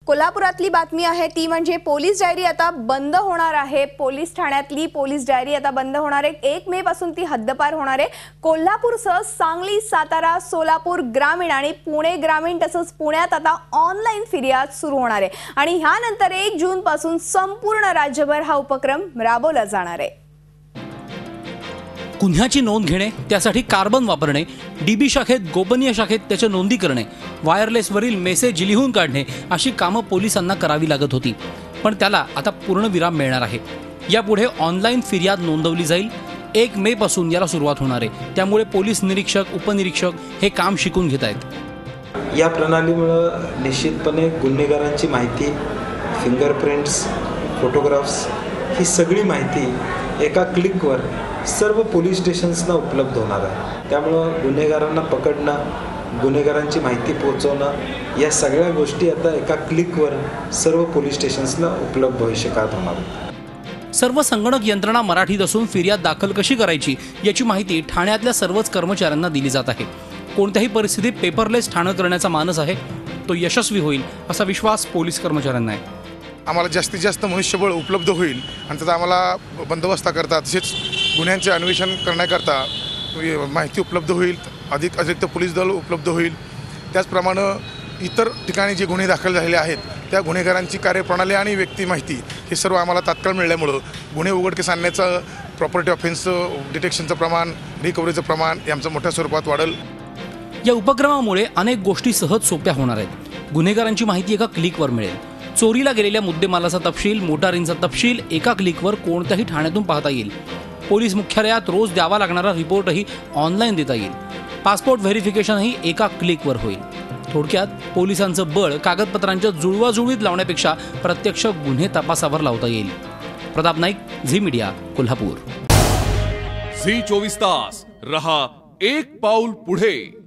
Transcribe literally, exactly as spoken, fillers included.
कोल्हापुरातली बातमी आहे ती म्हणजे पोलीस डायरी आता बंद होणार आहे। पोलीस ठाण्यातली पोलीस डायरी आता बंद होणार आहे। एक मे पासून ती हद्दपार होणार आहे। कोल्हापूरसह सांगली, सातारा, सोलापूर ग्रामीण आणि पुणे ग्रामीण तसंच पुण्यात आता ऑनलाईन फिर्याद सुरू होणार आहे आणि ह्यानंतर एक जून पासून संपूर्ण राज्यभर हा उपक्रम राबवला जाणार आहे। गुन्ह्याची नोंद घेणे, त्यासाठी कार्बन वापरणे, डीबी शाखेत गोपनीय शाखेत त्याच्या नोंदी करणे, वायरलेसवरील मेसेज लिहून काढणे अशी कामं पोलिसांना करावी लागत होती, पण त्याला आता पूर्णविराम मिळणार आहे। यापुढे ऑनलाईन फिर्याद नोंदवली जाईल। एक मे पासून याला सुरुवात होणार आहे। त्यामुळे पोलीस निरीक्षक, उपनिरीक्षक हे काम शिकून घेत आहेत। या प्रणालीमुळे निश्चितपणे गुन्हेगारांची माहिती, फिंगरप्रिंट्स, फोटोग्राफ्स ही सगळी माहिती एका क्लिकवर सर्व पोलीस स्टेशन्सना उपलब्ध होणार आहे। त्यामुळे गुन्हेगारांना पकडणं, गुन्हेगारांची माहिती पोहोचवणं या सगळ्या गोष्टी आता एका क्लिकवर सर्व पोलीस स्टेशन्सला उपलब्ध होऊ शकत होणार आहे। सर्व संगणक यंत्रणा मराठीत असून फिर्याद दाखल कशी करायची याची माहिती ठाण्यातल्या सर्वच कर्मचाऱ्यांना दिली जात आहे। कोणत्याही परिस्थितीत पेपरलेस ठाणं करण्याचा मानस आहे तो यशस्वी होईल असा विश्वास पोलीस कर्मचाऱ्यांना आहे। आम्हाला जास्तीत जास्त मनुष्यबळ उपलब्ध होईल आणि त्याचा आम्हाला बंदोबस्त करता तसेच गुन्ह्यांचे अन्वेषण करण्याकरता माहिती उपलब्ध होईल, अधिक अतिरिक्त पोलीस दल उपलब्ध होईल। त्याचप्रमाणे इतर ठिकाणी जे गुन्हे दाखल झालेले आहेत त्या गुन्हेगारांची कार्यप्रणाली आणि व्यक्ती माहिती हे सर्व आम्हाला तात्काळ मिळाल्यामुळं गुन्हे उघडकीस आणण्याचं, प्रॉपर्टी ऑफेन्सचं डिटेक्शनचं प्रमाण, रिकव्हरीचं प्रमाण हे आमचं मोठ्या स्वरूपात वाढेल। या उपक्रमामुळे अनेक गोष्टी सहज सोप्या होणार आहेत। गुन्हेगारांची माहिती एका क्लिकवर मिळेल। चोरीला गेलेल्या मुद्देमालाचा तपशील, मोटारींचा तपशील एका क्लिकवर कोणत्याही ठाण्यातून पाहता येईल। पोलीस मुख्यालयात रोज द्यावा लागणारा रिपोर्टही ऑनलाईन देता येईल। पासपोर्ट व्हेरिफिकेशनही एका क्लिकवर होईल। थोडक्यात पोलिसांचं बळ कागदपत्रांच्या जुळवाजुळवीत लावण्यापेक्षा प्रत्यक्ष गुन्हे तपासावर लावता येईल। प्रताप नाईक, झी मीडिया, कोल्हापूर। झी चोवीस तास रहा एक पाऊल पुढे।